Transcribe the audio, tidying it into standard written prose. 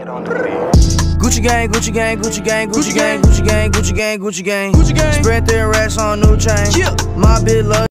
Gucci gang, Gucci gang, Gucci gang, Gucci gang, Gucci gang, Gucci gang, Gucci gang, Gucci gang. Spread their racks on new chain. My bitch love.